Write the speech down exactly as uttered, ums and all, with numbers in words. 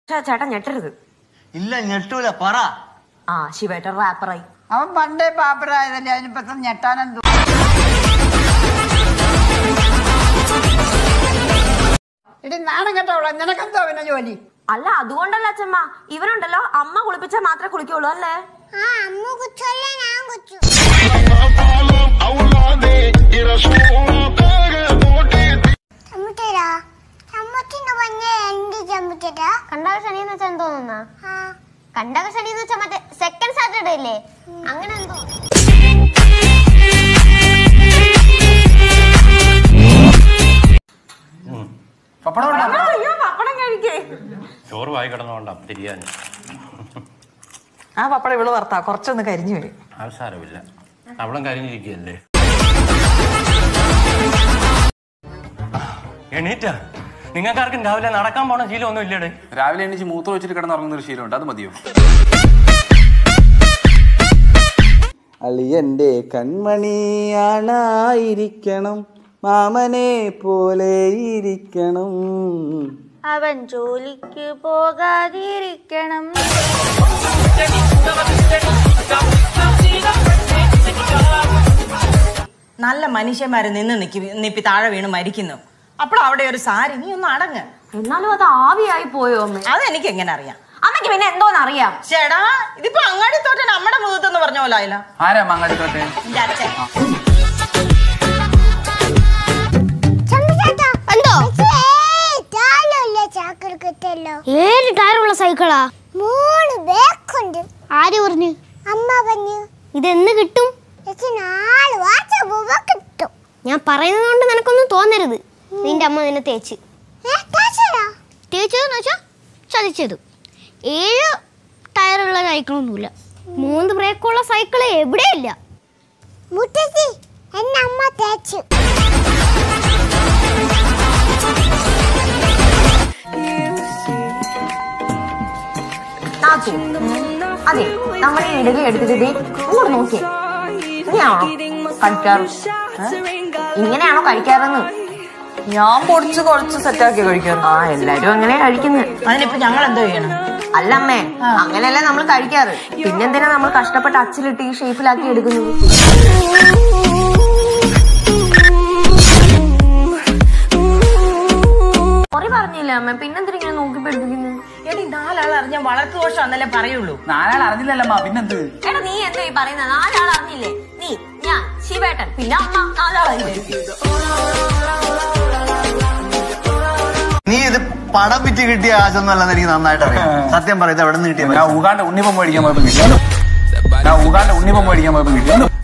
ചേട്ടാ ഞെട്ടരുത്. ഇല്ല ഞെട്ടൂല പറ. ആ ശിവേട്ടൻ റാപ്പറായി. അവൻ പണ്ടേ പാപ്പറായതല്ലേ, അതിനിപ്പം ഞെട്ടാനെന്തോ. ഇടി നാണം കേട്ടോളൂ, നിനക്കെന്തോ പിന്നെ ജോലി? അല്ല അതുകൊണ്ടല്ല അച്ഛമ്മ, ഇവനുണ്ടല്ലോ അമ്മ കുളിപ്പിച്ചാൽ മാത്രമേ കുളിക്കുള്ളൂ അല്ലേ? കണ്ടക ശനി എന്ന് വെച്ചാൽ എന്തോ തോന്നാ? കണ്ടക ശനി എന്ന് വെച്ചാൽ മറ്റേ സെക്കൻഡ് സാറ്റർഡേ അല്ലേ, അങ്ങനെ എന്തോ. ചോറ് വായി കിടന്നോണ്ടാ തിരിയാൻ. ആ പപ്പടം ഇവള് വറുത്താ കുറച്ചൊന്ന് കരിഞ്ഞു വരും. അവസാരമില്ല, അവളും കരിഞ്ഞിരിക്കുകയല്ലേ. എണീറ്റ നിങ്ങൾക്കാർക്കും രാവിലെ നടക്കാൻ പോണ ശീലം ഒന്നും ഇല്ലടേ? രാവിലെ എണീച്ച് മൂത്രം വെച്ചിട്ട് കിടന്നുറങ്ങുന്ന ഒരു ശീലമുണ്ട്, അത് മതിയോ? അളിയന്റെ കൺമണിയാണായിരിക്കണം, മാമനെ പോലെ ഇരിക്കണം, അവൻ ജോലിക്ക് പോകാതിരിക്കണം. നല്ല മനുഷ്യന്മാര് നിന്ന് നിക്കി നിപ്പി താഴെ വീണ് മരിക്കുന്നു. അപ്പോൾ അവിടെ ഒരു സാരി, നീ ഒന്ന് അടങ്ങ്. എന്നാലും അത് ആവിയായി പോയോ അമ്മ? അതെനിക്ക് എങ്ങനെ അറിയാം? അമ്മയ്ക്ക് പിന്നെ എന്തോന്ന് അറിയാം? ചേടാ ഇതിപ്പോ അങ്ങാടി തോറ്റൻ നമ്മുടെ മുഖത്തെന്ന് പറഞ്ഞ പോലെ ആയില്ല. ആരാ മങ്ങാടി തോട്ടെ? എന്റെ അച്ഛൻ. ഏഴ് ടയറുള്ള സൈക്കിളാ? മൂന്ന് ബാക്കുണ്ട്. ആര് പറഞ്ഞു? അമ്മ പറഞ്ഞു. ഇതെന്ന് കിട്ടും? കിട്ടും. ഞാൻ പറയുന്നത് കൊണ്ട് നിനക്കൊന്നും തോന്നരുത്. നിന്റെ അമ്മ നിന്നെ തേച്ച് തേച്ചതെന്ന് വെച്ചാ ചതിച്ചത്. ഏഴ് ടയറുള്ള സൈക്കിളൊന്നുമില്ല, മൂന്ന് ബ്രേക്കുള്ള സൈക്കിള് എവിടെയില്ല. മുത്തശ്ശി എന്നെ അമ്മ തേച്ച്. അതെ നമ്മുടെ ഇടലി എടുത്തിട്ട് ഇങ്ങോട്ട് നോക്കിയേ, ഇങ്ങനെയാണോ കഴിക്കാറ്? ഇങ്ങനെയാണോ കഴിക്കാറെന്ന്? ഞാൻ പൊടിച്ച് കുറച്ച് സെറ്റാക്കി കഴിക്കുന്നു. ആ എല്ലാരും അങ്ങനെ കഴിക്കുന്നത്. അതിനിപ്പോ ഞങ്ങൾ എന്തോ ചെയ്യണം? അല്ല അമ്മേ, അങ്ങനെയല്ലേ നമ്മൾ കഴിക്കാറ്. പിന്നെന്തിനാ നമ്മൾ കഷ്ടപ്പെട്ട് അച്ചിലിട്ട് ഈ ഷേപ്പിലാക്കി എടുക്കുന്നത്? കുറെ പറഞ്ഞില്ല അമ്മ, പിന്നെന്തിനാ ഇങ്ങനെ നോക്കി പഠിപ്പിക്കുന്നത്? എടി നാലാൾ അറിഞ്ഞ വളർത്തു ദോഷം എന്നല്ലേ പറയുള്ളൂ. നാലാൾ അറിഞ്ഞില്ലല്ലമ്മ, പിന്നെന്ത്? എടാ നീ എന്തോ ഈ പറയുന്നത്? നാലാൾ അറിഞ്ഞില്ലേ? നീ, ഞാൻ, ശിവേട്ടൻ, പിന്നെ അമ്മ, നാലാളല്ലേ? നീ ഇത് പടം വിറ്റ് കിട്ടിയ കാശൊന്നും അല്ലെന്ന് എനിക്ക് നന്നായിട്ട് അറിയാം. സത്യം പറയുന്നത് എവിടെ നിന്ന് കിട്ടിയ? ഞാൻ ഊകാണ്ട് ഉണ്ണിപ്പം മേടിക്കാൻ പോയപ്പോ കിട്ടിയ ഞാൻ ഊകാണ്ട് ഉണ്ണിപ്പം മേടിക്കാൻ പോയപ്പോ കിട്ടിയ